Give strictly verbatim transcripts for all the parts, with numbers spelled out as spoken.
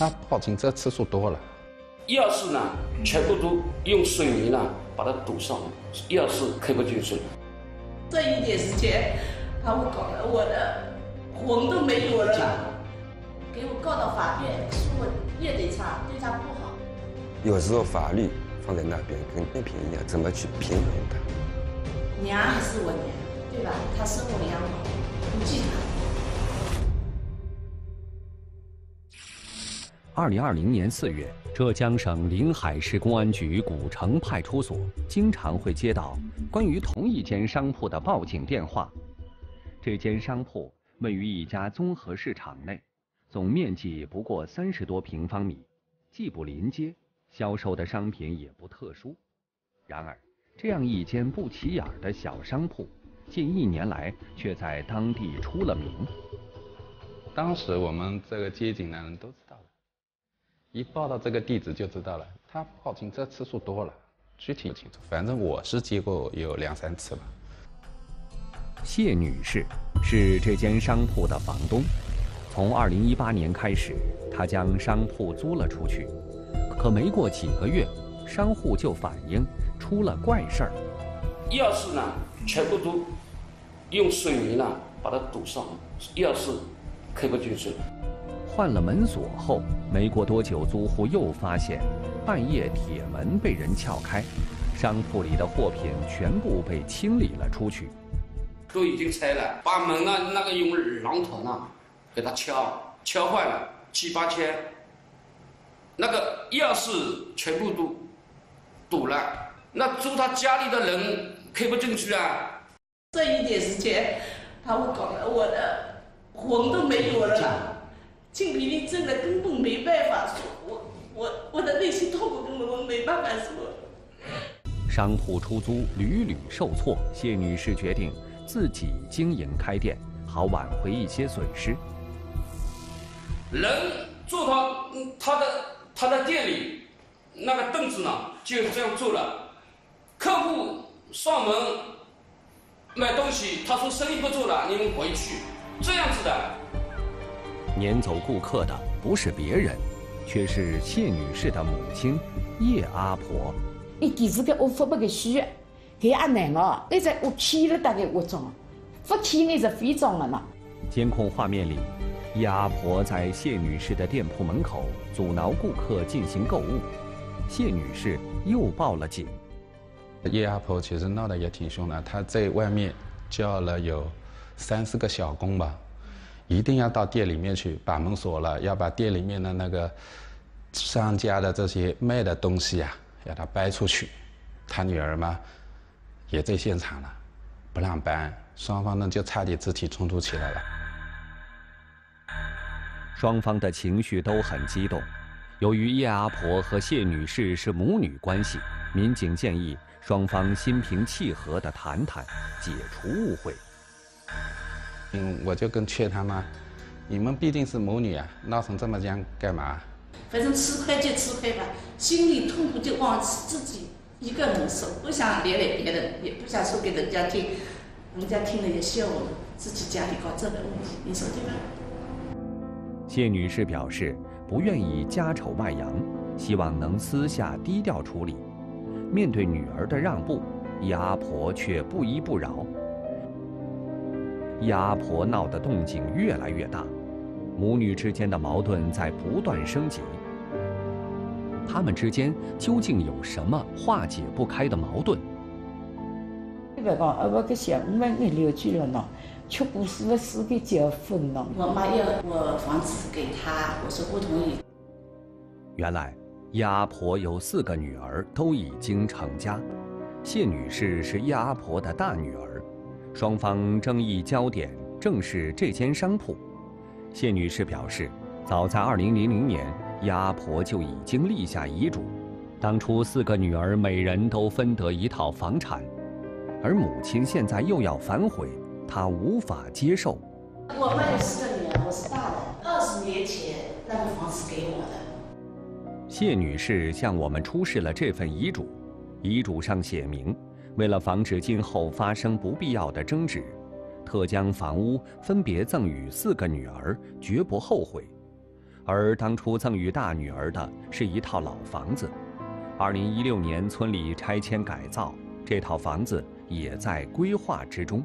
他报警这次数多了。 钥匙呢，全部都用水泥呢把它堵上了，钥匙开不进去。 这一点时间，把我搞得我的魂都没有了，给我告到法院，说我虐待他，对他不好。 有时候法律放在那边跟公平一样，怎么去平衡它？ 娘还是我娘，对吧？她生我养我，不记她。 二零二零年四月，浙江省临海市公安局古城派出所经常会接到关于同一间商铺的报警电话。这间商铺位于一家综合市场内，总面积不过三十多平方米，既不临街，销售的商品也不特殊。然而，这样一间不起眼的小商铺，近一年来却在当地出了名。 当时我们这个接警的人都知道了，一报到这个地址就知道了。他报警这次数多了，具体不清楚，反正我是接过有两三次吧。 谢女士是这间商铺的房东，从二零一八年开始，她将商铺租了出去，可没过几个月，商户就反映出了怪事儿。 钥匙呢，全部都用水泥呢把它堵上了，钥匙开不进去。 换了门锁后，没过多久，租户又发现半夜铁门被人撬开，商铺里的货品全部被清理了出去。 都已经拆了，把门呢那个用榔头呢给它敲，敲坏了七八千，那个钥匙全部都堵了，那住他家里的人开不进去啊。 这一点时间，把我搞得我的魂都没有了，精疲力尽的，根本没办法说，我我我的内心痛苦根本没办法说。 商铺出租屡屡受挫，谢女士决定自己经营开店，好挽回一些损失。 人坐到他的他的店里，那个凳子呢就这样坐了。客户上门买东西，他说生意不做了，你们回去，这样子的。 撵走顾客的不是别人，却是谢女士的母亲叶阿婆。 伊电视个我发不个虚。搿也难哦，那只我起了大概我种，不起那只非种了呢。 监控画面里，叶阿婆在谢女士的店铺门口阻挠顾客进行购物，谢女士又报了警。 叶阿婆其实闹得也挺凶的，她在外面叫了有三四个小工吧，一定要到店里面去把门锁了，要把店里面的那个商家的这些卖的东西啊，要他搬出去。他女儿嘛也在现场了，不让搬，双方呢就差点肢体冲突起来了。 双方的情绪都很激动。由于叶阿婆和谢女士是母女关系，民警建议双方心平气和地谈谈，解除误会。 嗯，我就跟劝他们，你们毕竟是母女啊，闹成这么僵干嘛？ 反正吃亏就吃亏吧，心里痛苦就往自己一个人受，不想连累别人，也不想说给人家听，人家听了也笑我们，自己家里搞这个问题，你说对吧？ 谢女士表示不愿意家丑外扬，希望能私下低调处理。面对女儿的让步，叶阿婆却不依不饶。叶阿婆闹得动静越来越大，母女之间的矛盾在不断升级。他们之间究竟有什么化解不开的矛盾？ 不讲，啊不个想我们那留住了呢，却不是不是给结婚了。 我妈要我房子给她，我说不同意。 原来叶阿婆有四个女儿，都已经成家。谢女士是叶阿婆的大女儿，双方争议焦点正是这间商铺。谢女士表示，早在二零零零年，叶阿婆就已经立下遗嘱，当初四个女儿每人都分得一套房产，而母亲现在又要反悔，她无法接受。 我们有四个女儿，我是大的，二十年前那个房子给我的。 谢女士向我们出示了这份遗嘱，遗嘱上写明，为了防止今后发生不必要的争执，特将房屋分别赠与四个女儿，绝不后悔。 而当初赠与大女儿的是一套老房子。二零一六年村里拆迁改造，这套房子也在规划之中。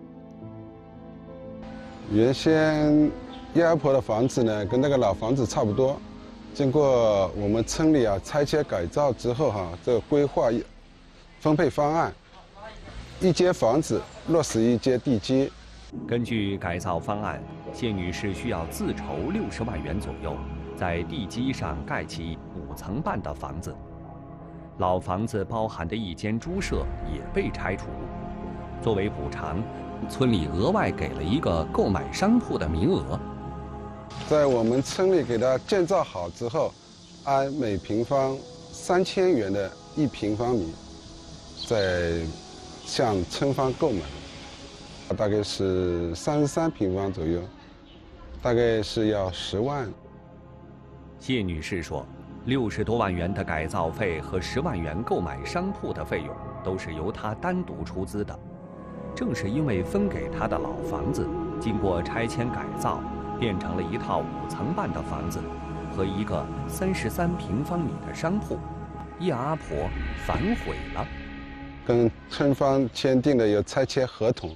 原先叶阿婆的房子呢，跟那个老房子差不多。经过我们村里啊拆迁改造之后哈、啊，这个规划分配方案，一间房子落实一间地基。 根据改造方案，谢女士需要自筹六十万元左右，在地基上盖起五层半的房子。老房子包含的一间猪舍也被拆除。作为补偿，村里额外给了一个购买商铺的名额。 在我们村里给它建造好之后，按每平方三千元的一平方米，再向村方购买，大概是三十三平方左右，大概是要十万。 谢女士说，六十多万元的改造费和十万元购买商铺的费用都是由她单独出资的。正是因为分给她的老房子，经过拆迁改造，变成了一套五层半的房子和一个三十三平方米的商铺，叶阿婆反悔了。 跟村方签订的有拆迁合同，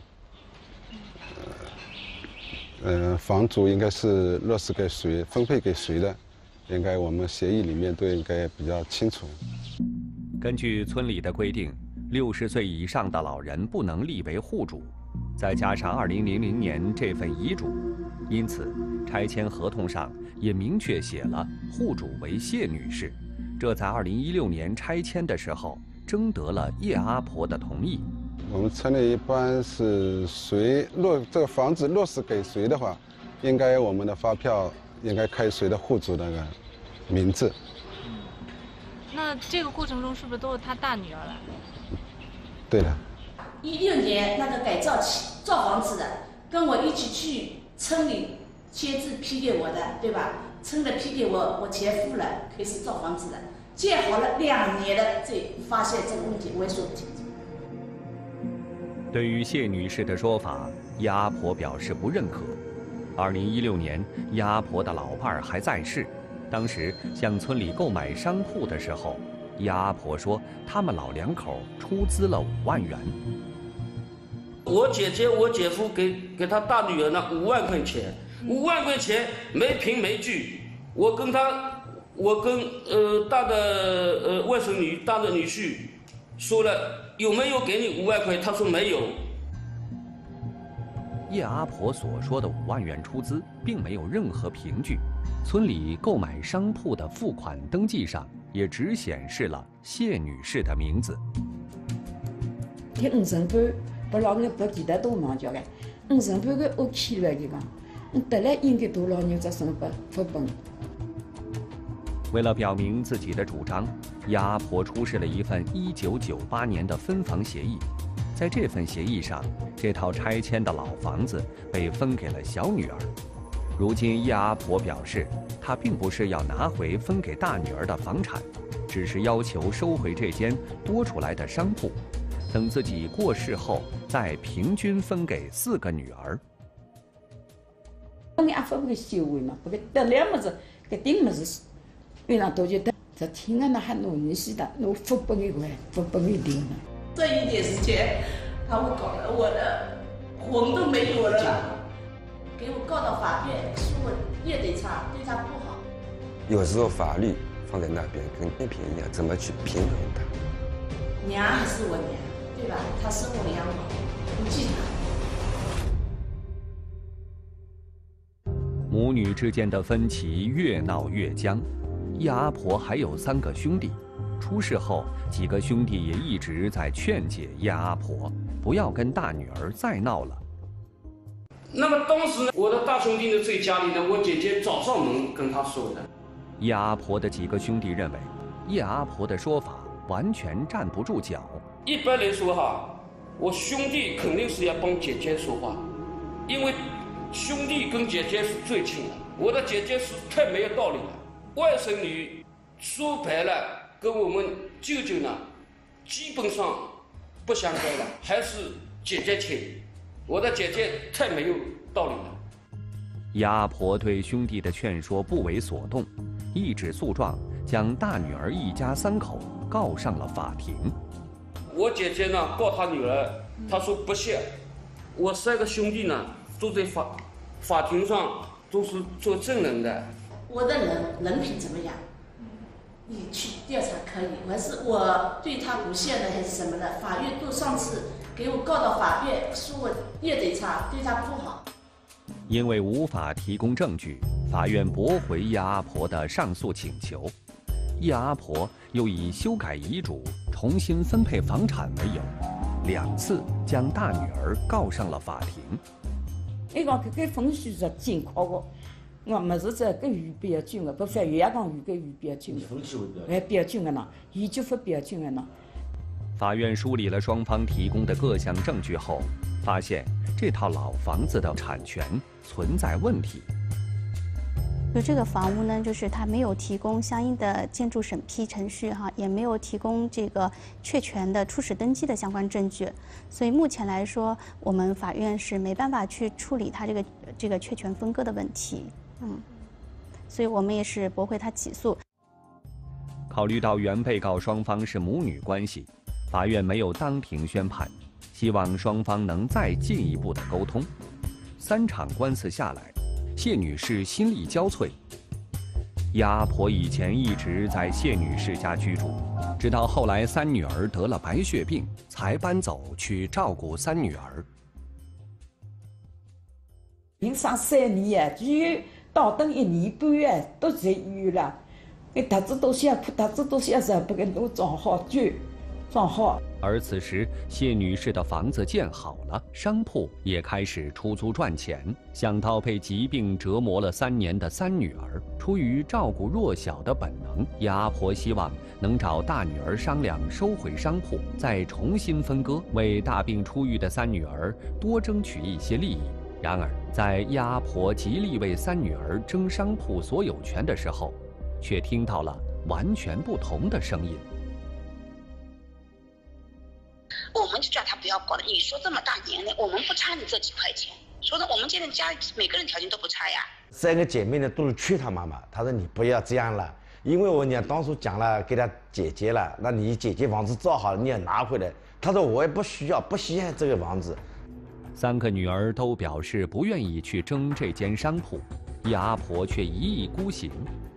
呃，呃，房主应该是落实给谁、分配给谁的，应该我们协议里面都应该比较清楚。 根据村里的规定，六十岁以上的老人不能立为户主，再加上二零零零年这份遗嘱，因此拆迁合同上也明确写了户主为谢女士。这在二零一六年拆迁的时候征得了叶阿婆的同意。 我们村里一般是谁落这个房子落实给谁的话，应该我们的发票应该开谁的户主那个名字。 嗯，那这个过程中是不是都是他大女儿来？ 对的。 一六年那个改造起造房子的，跟我一起去村里签字批给我的，对吧？村里批给我，我钱付了，开始造房子的。建好了两年了，这发现这个问题，我也说不清楚。 对于谢女士的说法，叶阿婆表示不认可。二零一六年，叶阿婆的老伴儿还在世，当时向村里购买商铺的时候，叶阿婆说他们老两口出资了五万元。 我姐姐、我姐夫给给他大女儿呢五万块钱，五万块钱没凭没据，我跟他，我跟呃大的呃外甥女、大的女婿说了。有没有给你五万块？他说没有。 叶阿婆所说的五万元出资，并没有任何凭据。村里购买商铺的付款登记上，也只显示了谢女士的名字。 这五成半，把老娘把其他都忘掉了，五成半个 OK 了，就讲，得了应该多老娘只成本发本。 为了表明自己的主张，叶阿婆出示了一份一九九八年的分房协议。在这份协议上，这套拆迁的老房子被分给了小女儿。如今叶阿婆表示，她并不是要拿回分给大女儿的房产，只是要求收回这间多出来的商铺，等自己过世后再平均分给四个女儿。 你阿发不个收回嘛，不个得了么子，个顶么子。为啥多就得？这听啊，那还弄人死的，弄发不给块，发不给定了。 这一点时间，他们搞得我的魂都没有了，给我告到法院，说我也对他对他不好。 有时候法律放在那边跟公平一样，怎么去平衡它？ 娘还是我娘，对吧？她生我养我，不记她。 母女之间的分歧越闹越僵。叶阿婆还有三个兄弟，出事后，几个兄弟也一直在劝解叶阿婆不要跟大女儿再闹了。 那么当时呢，我的大兄弟呢在家里呢，我姐姐找上门跟他说的。 叶阿婆的几个兄弟认为，叶阿婆的说法完全站不住脚。 一般来说哈，我兄弟肯定是要帮姐姐说话，因为兄弟跟姐姐是最亲的。我的姐姐是太没有道理了。外甥女说白了，跟我们舅舅呢，基本上不相干了，还是姐姐亲。我的姐姐太没有道理了。 叶阿婆对兄弟的劝说不为所动，一纸诉状将大女儿一家三口告上了法庭。 我姐姐呢告她女儿，她说不屑。我三个兄弟呢都在法法庭上都是做证人的。 我的人人品怎么样？你去调查可以，还是我对他不屑呢，还是什么的？法院都上次给我告到法院，说我业贼差，对他不好。 因为无法提供证据，法院驳回叶阿婆的上诉请求。叶阿婆又以修改遗嘱、重新分配房产为由，两次将大女儿告上了法庭。 伊讲搿个分数是正确的。我么是这个预标准的，不法院也讲预个预标准的，哎标准的呢，伊就不标准的呢。 法院梳理了双方提供的各项证据后，发现这套老房子的产权存在问题。 就这个房屋呢，就是它没有提供相应的建筑审批程序哈，也没有提供这个确权的初始登记的相关证据，所以目前来说，我们法院是没办法去处理它这个这个确权分割的问题。嗯，所以我们也是驳回他起诉。 考虑到原被告双方是母女关系，法院没有当庭宣判，希望双方能再进一步的沟通。三场官司下来，谢女士心力交瘁。叶阿婆以前一直在谢女士家居住，直到后来三女儿得了白血病，才搬走去照顾三女儿。 人生三年啊，只有到等一年半啊，都在医院了。那搭子都想哭，搭子都想着不给弄装好酒，装好。 而此时，谢女士的房子建好了，商铺也开始出租赚钱。想到被疾病折磨了三年的三女儿，出于照顾弱小的本能，叶阿婆希望能找大女儿商量收回商铺，再重新分割，为大病初愈的三女儿多争取一些利益。然而，在叶阿婆极力为三女儿争商铺所有权的时候，却听到了完全不同的声音。 我们就叫他不要搞了。你说这么大年龄，我们不差你这几块钱。说的我们现在家每个人条件都不差呀。 三个姐妹呢都是劝她妈妈，她说你不要这样了，因为我娘当初讲了给她姐姐了，那你姐姐房子造好了你也拿回来。她说我也不需要，不稀罕这个房子。 三个女儿都表示不愿意去争这间商铺，叶阿婆却一意孤行。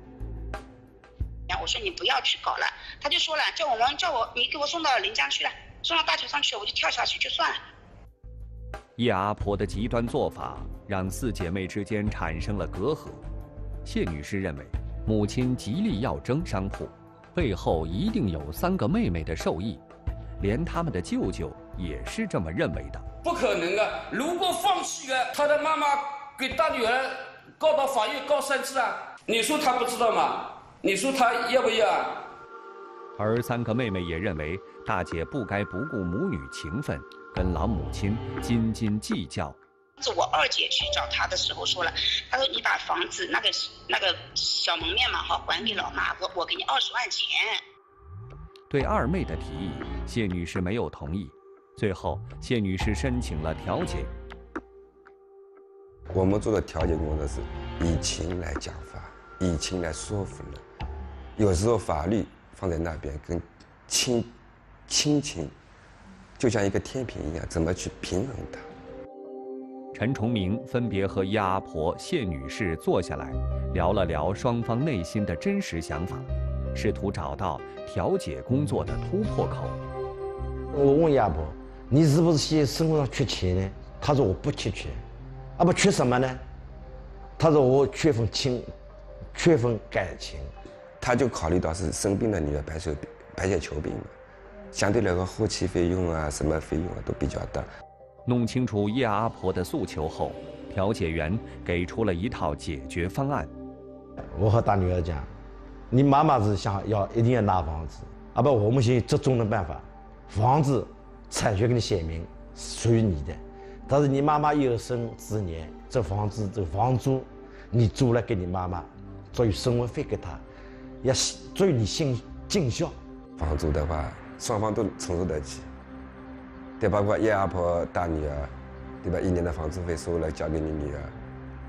我说你不要去搞了，他就说了，叫我们叫我你给我送到临江去了，送到大桥上去，我就跳下去就算了。 叶阿婆的极端做法让四姐妹之间产生了隔阂。谢女士认为，母亲极力要争商铺，背后一定有三个妹妹的受益，连他们的舅舅也是这么认为的。 不可能啊！如果放弃了，他的妈妈给大女儿告到法院告三次啊！你说他不知道吗？你说他要不要啊？ 而三个妹妹也认为，大姐不该不顾母女情分，跟老母亲斤斤计较。 我二姐去找他的时候说了，他说你把房子那个那个小门面嘛，哈，还给老妈，我我给你二十万钱。 对二妹的提议，谢女士没有同意。最后，谢女士申请了调解。 我们做的调解工作是以情来讲法，以情来说服人。有时候法律放在那边，跟亲亲情就像一个天平一样，怎么去平衡它？ 陈崇明分别和叶阿婆、谢女士坐下来，聊了聊双方内心的真实想法，试图找到调解工作的突破口。 我问叶阿婆，你是不是现在生活上缺钱呢？她说我不缺钱，啊不缺什么呢？她说我缺份情，缺份感情。 他就考虑到是生病的女儿白血病、白血球病嘛，相对来说后期费用啊、什么费用啊都比较大。 弄清楚叶阿婆的诉求后，调解员给出了一套解决方案。 我和大女儿讲，你妈妈是想要一定要拿房子，啊不，我们先折中的办法，房子产权给你写明属于你的，但是你妈妈有生之年，这房子这房租你租了给你妈妈，作为生活费给她，也作为你尽尽孝。 房租的话，双方都承受得起，对，包括叶阿婆大女儿，对吧？一年的房租费收了交给你女儿，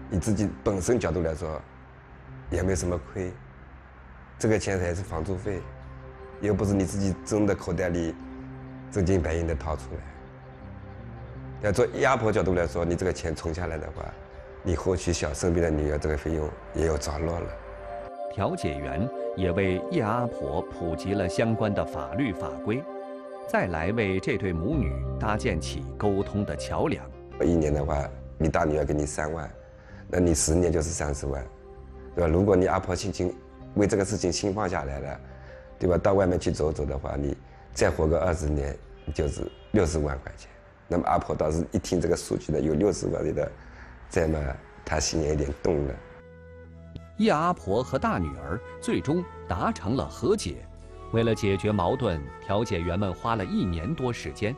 你自己本身角度来说，也没什么亏。这个钱还是房租费，又不是你自己真的口袋里真金白银的掏出来。要做压迫角度来说，你这个钱存下来的话，你后续想生病的女儿这个费用也有着落了。 调解员也为叶阿婆普及了相关的法律法规，再来为这对母女搭建起沟通的桥梁。 一年的话，你大女儿给你三万，那你十年就是三十万，对吧？如果你阿婆心情为这个事情心放下来了，对吧？到外面去走走的话，你再活个二十年，就是六十万块钱。那么阿婆倒是一听这个数据呢，有六十万的，再嘛，她心也有点动了。 叶阿婆和大女儿最终达成了和解。为了解决矛盾，调解员们花了一年多时间。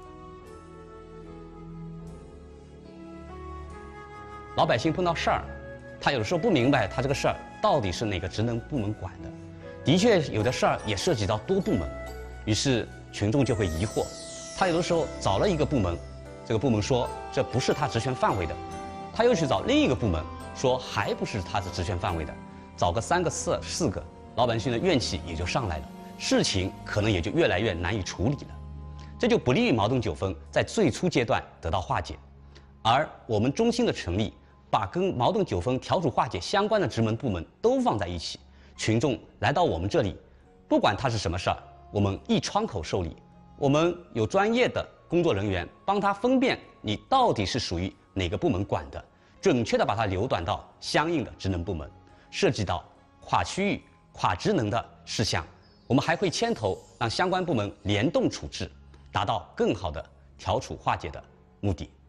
老百姓碰到事儿，他有的时候不明白他这个事儿到底是哪个职能部门管的。的确，有的事儿也涉及到多部门，于是群众就会疑惑。他有的时候找了一个部门，这个部门说这不是他职权范围的，他又去找另一个部门，说还不是他的职权范围的，找个三个四四个，老百姓的怨气也就上来了，事情可能也就越来越难以处理了，这就不利于矛盾纠纷在最初阶段得到化解。而我们中心的成立，把跟矛盾纠纷调处化解相关的职能部门都放在一起，群众来到我们这里，不管他是什么事儿，我们一窗口受理，我们有专业的工作人员帮他分辨你到底是属于哪个部门管的，准确的把它流转到相应的职能部门。涉及到跨区域、跨职能的事项，我们还会牵头让相关部门联动处置，达到更好的调处化解的目的。